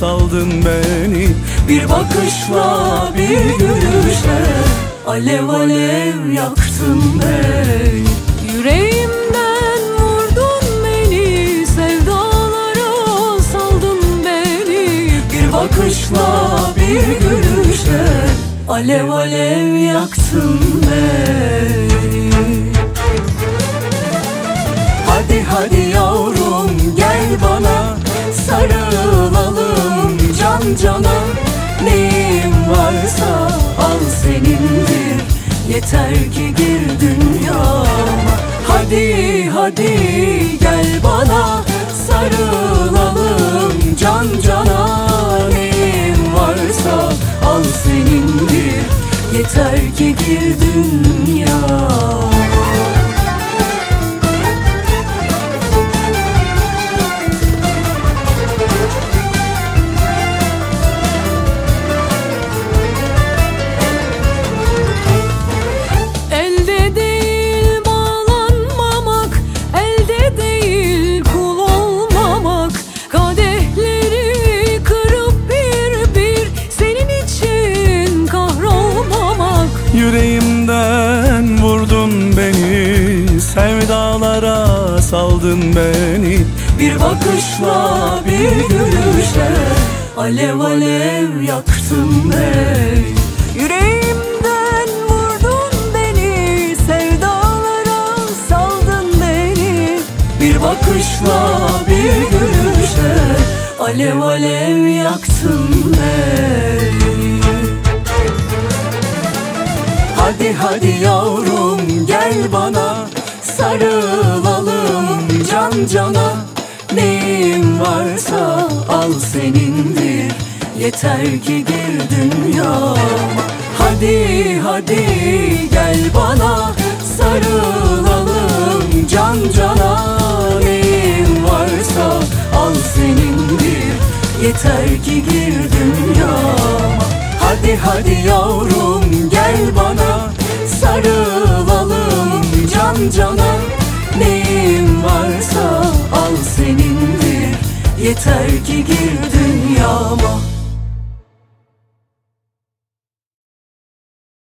saldın beni. Bir bakışla, bir gülüşle alev alev yaktın beni. Yüreğimden vurdun beni, sevdalara saldın beni. Bir bakışla, bir gülüşle alev alev yaktın beni. Hadi hadi yavrum gel bana, sarılalım can cana. Neyim varsa al senindir, yeter ki gir dünyama. Hadi hadi gel bana, sarılalım can cana. Neyim varsa al senindir, yeter ki gir dünyama. Yüreğimden vurdun beni, sevdalara saldın beni. Bir bakışla, bir gülüşle alev alev yaktın beni. Yüreğimden vurdun beni, sevdalara saldın beni. Bir bakışla, bir gülüşle alev alev yaktın beni. Hadi hadi yavrum gel bana, sarılalım can cana. Neyim varsa al senindir, yeter ki gir dünyama. Hadi hadi gel bana, sarılalım can cana. Neyim varsa al senindir, yeter ki gir dünyama. Hadi hadi yavrum gel bana, sarılalım can cana. Neyim varsa al senindir, yeter ki gir dünyama.